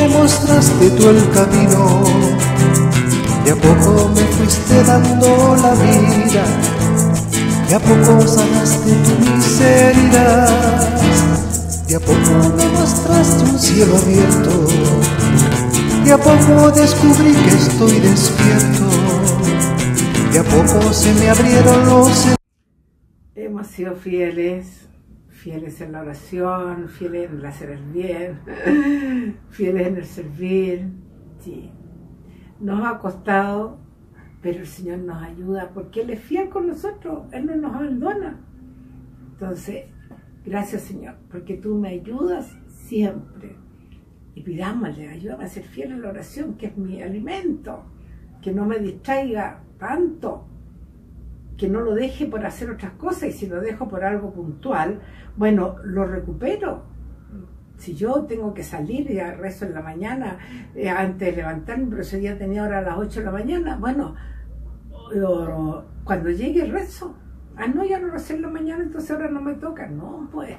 me mostraste tú el camino, de a poco me fuiste dando la vida, de a poco sanaste mis heridas, de a poco me mostraste un cielo abierto, de a poco descubrí que estoy despierto, de a poco se me abrieron los... Hemos sido fieles en la oración, fieles en el hacer el bien, fieles en el servir. Sí, nos ha costado, pero el Señor nos ayuda porque Él es fiel con nosotros, Él no nos abandona. Entonces, gracias Señor, porque tú me ayudas siempre. Y pidámosle, ayúdame a ser fiel en la oración, que es mi alimento, que no me distraiga tanto, que no lo deje por hacer otras cosas, y si lo dejo por algo puntual, bueno, lo recupero. Si yo tengo que salir y rezo en la mañana, antes de levantarme, pero ese día tenía hora a las 8 de la mañana, bueno, cuando llegue rezo. Ah, no, ya no recé en la mañana, entonces ahora no me toca. No, pues,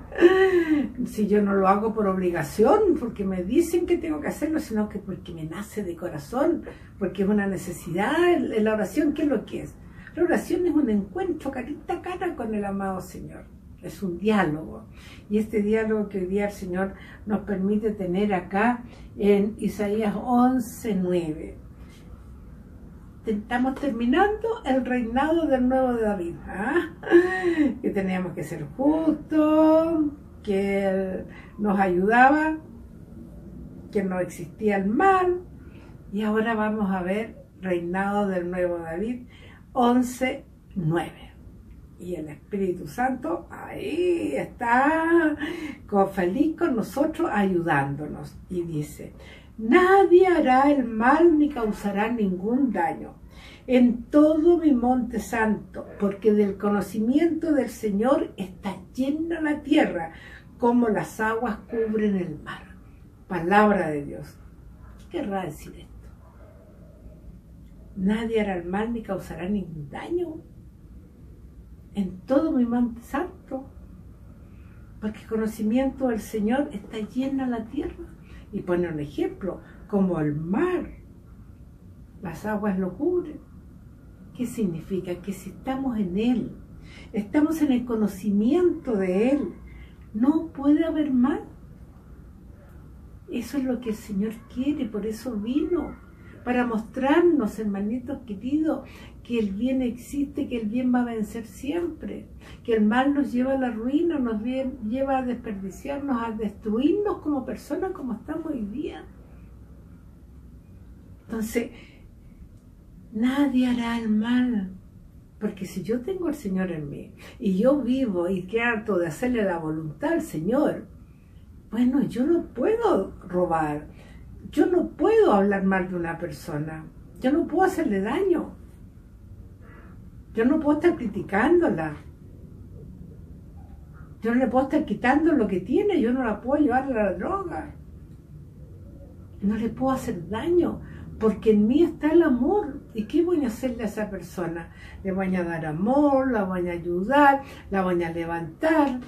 si yo no lo hago por obligación, porque me dicen que tengo que hacerlo, sino que porque me nace de corazón, porque es una necesidad. La oración, ¿qué es lo que es? La oración es un encuentro carita a cara con el amado Señor. Es un diálogo. Y este diálogo que hoy día el Señor nos permite tener acá en Isaías 11:9. Estamos terminando el reinado del nuevo David. Que teníamos que ser justos, que Él nos ayudaba, que no existía el mal. Y ahora vamos a ver reinado del nuevo David 11:9. Y el Espíritu Santo ahí está, feliz con nosotros, ayudándonos. Y dice: nadie hará el mal ni causará ningún daño en todo mi monte santo, porque del conocimiento del Señor está llena la tierra, como las aguas cubren el mar. Palabra de Dios. ¿Qué querrá decir esto? Nadie hará el mal ni causará ningún daño en todo mi monte santo, porque el conocimiento del Señor está llena la tierra. Y pone un ejemplo, como el mar, las aguas lo cubren. ¿Qué significa? Que si estamos en Él, estamos en el conocimiento de Él, no puede haber mal. Eso es lo que el Señor quiere, por eso vino, para mostrarnos, hermanitos queridos, que el bien existe, que el bien va a vencer siempre, que el mal nos lleva a la ruina, nos lleva a desperdiciarnos, a destruirnos como personas como estamos hoy día. Entonces, nadie hará el mal, porque si yo tengo al Señor en mí, y yo vivo y trato de hacerle la voluntad al Señor, bueno, yo no puedo robar, yo no puedo hablar mal de una persona, yo no puedo hacerle daño, yo no puedo estar criticándola, yo no le puedo estar quitando lo que tiene, yo no la puedo llevar a la droga, no le puedo hacer daño, porque en mí está el amor. ¿Y qué voy a hacerle a esa persona? Le voy a dar amor, la voy a ayudar, la voy a levantar,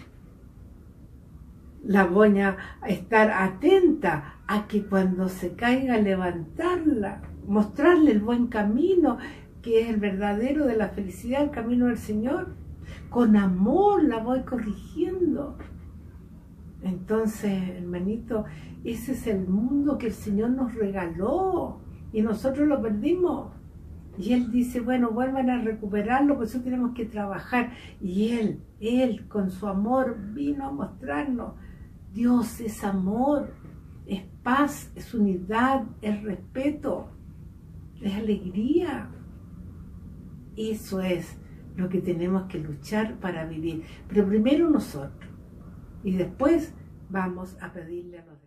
la voy a estar atenta a que cuando se caiga, levantarla, mostrarle el buen camino, que es el verdadero de la felicidad, el camino del Señor. Con amor la voy corrigiendo. Entonces, hermanito, ese es el mundo que el Señor nos regaló y nosotros lo perdimos. Y Él dice, bueno, vuelvan a recuperarlo, por eso tenemos que trabajar. Y Él con su amor vino a mostrarnos. Dios es amor, es paz, es unidad, es respeto, es alegría. Eso es lo que tenemos que luchar para vivir. Pero primero nosotros. Y después vamos a pedirle a los demás.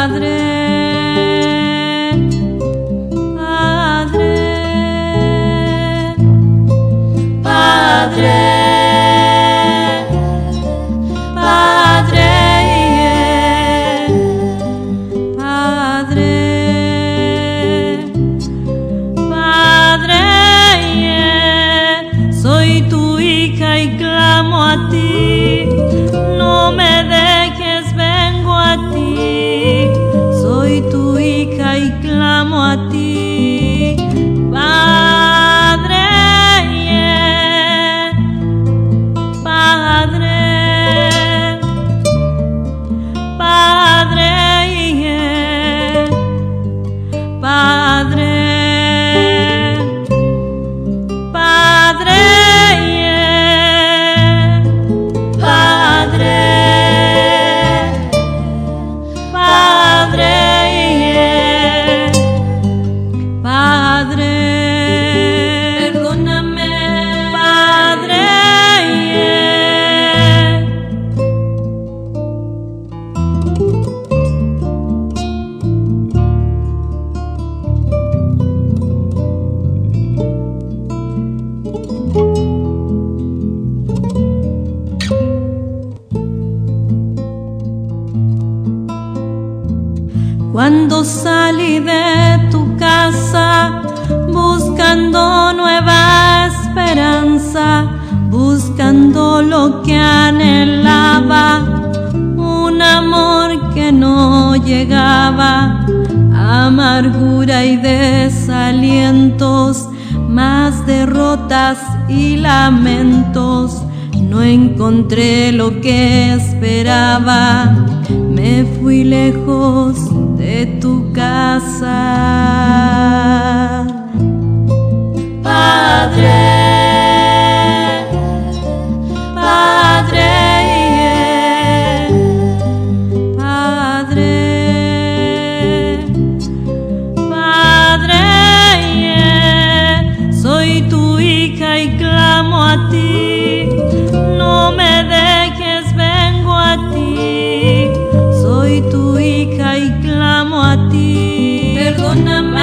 Cuando salí de tu casa buscando nueva esperanza, buscando lo que anhelaba, un amor que no llegaba, amargura y desalientos, más derrotas y lamentos. No encontré lo que esperaba, me fui lejos de tu casa. Padre, Padre, Padre, Padre, soy tu hija y clamo a ti, no me dejes, vengo a ti, soy tu hija y clamo a ti, perdóname,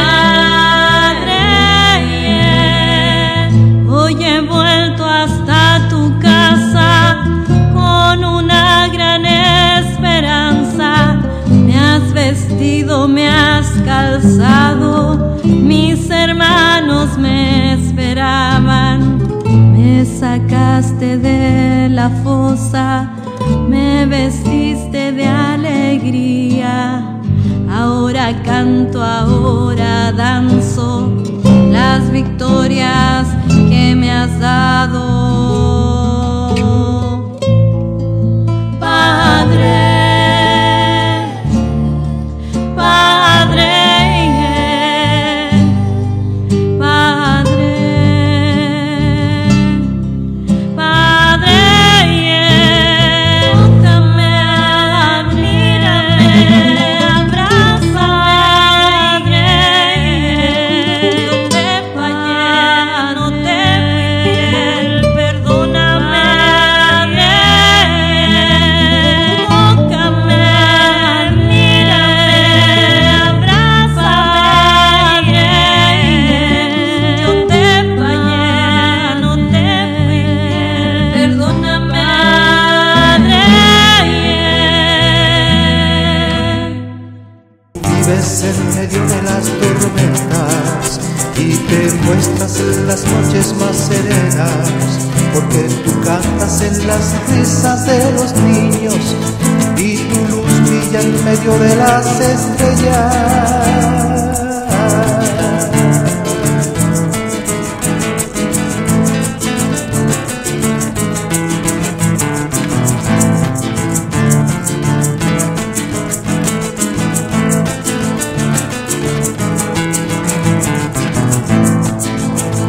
Padre, hoy he vuelto hasta tu casa con una gran esperanza, me has vestido, me has calzado, mis hermanos me esperaban, me sacaste de la fosa, me vestiste de alegría, ahora canto, ahora danzo las victorias que me has dado. Padre, Padre, Padre, Padre, tócame, mírame, abrázame, no te fallé, no te fui fiel, perdóname, tócame, mírame, abrázame, yo te fallé, no te fui fiel, perdóname, Vives en medio de las tormentas y te muestras en las noches más serenas, porque tú cantas en las risas de los niños y tu luz brilla en medio de las estrellas.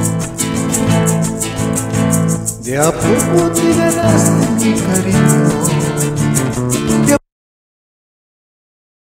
De a poco te ganaste mi cariño,